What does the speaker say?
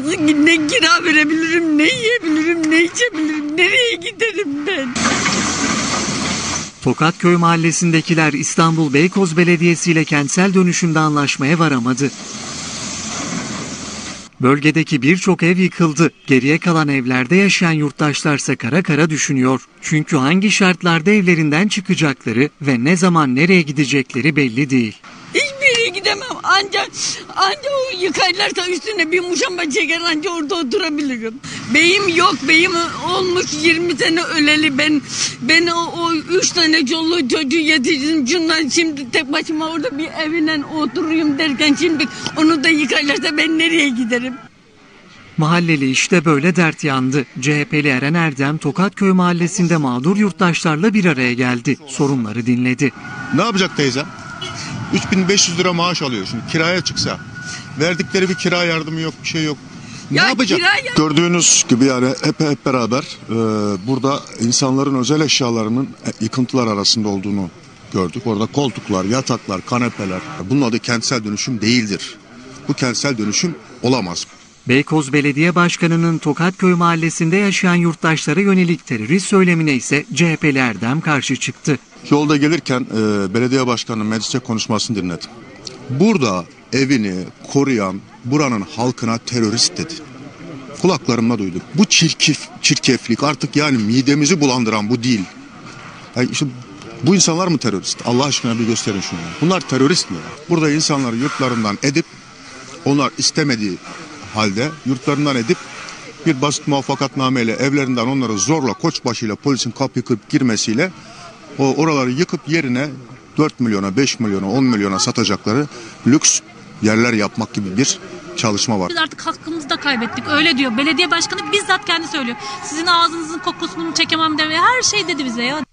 Ne kira verebilirim, ne yiyebilirim, ne içebilirim, nereye giderim ben? Tokatköy mahallesindekiler İstanbul Beykoz Belediyesi ile kentsel dönüşümde anlaşmaya varamadı. Bölgedeki birçok ev yıkıldı. Geriye kalan evlerde yaşayan yurttaşlarsa kara kara düşünüyor. Çünkü hangi şartlarda evlerinden çıkacakları ve ne zaman nereye gidecekleri belli değil. Hiçbir yere gidemem. Anca o yıkarlarsa üstüne bir muşamba çeker, anca orada oturabilirim. Beyim yok. Beyim olmuş 20 sene öleli. Ben o 3 tane çoluğu çocuğu yetiştirdim. Şundan şimdi tek başıma orada bir evine oturayım derken şimdi onu da yıkarlarsa ben nereye giderim? Mahalleli işte böyle dert yandı. CHP'li Eren Erdem Tokatköy mahallesinde mağdur yurttaşlarla bir araya geldi. Sorunları dinledi. Ne yapacak teyze? 3500 lira maaş alıyor şimdi, kiraya çıksa. Verdikleri bir kira yardımı yok, bir şey yok. Ne yapacak? Gördüğünüz gibi yani hep beraber burada insanların özel eşyalarının yıkıntılar arasında olduğunu gördük. Orada koltuklar, yataklar, kanepeler. Bunun adı kentsel dönüşüm değildir. Bu kentsel dönüşüm olamaz. Beykoz Belediye Başkanı'nın Tokatköy mahallesinde yaşayan yurttaşlara yönelik terörist söylemine ise CHP'li Erdem karşı çıktı. Yolda gelirken belediye başkanının mecliste konuşmasını dinledim. Burada evini koruyan buranın halkına terörist dedi. Kulaklarımla duydum. Bu çirkeflik artık yani midemizi bulandıran bu değil. Yani işte bu insanlar mı terörist? Allah aşkına bir gösterin şunu. Bunlar terörist mi? Burada insanları yurtlarından edip onlar istemediği halde yurtlarından edip bir basit muvaffakatnameyle evlerinden onları zorla koçbaşıyla polisin kapıyı kırıp girmesiyle oraları yıkıp yerine 4 milyona, 5 milyona, 10 milyona satacakları lüks yerler yapmak gibi bir çalışma var. Biz artık hakkımızı da kaybettik, öyle diyor. Belediye başkanı bizzat kendi söylüyor. Sizin ağzınızın kokusunu çekemem de her şey dedi bize ya.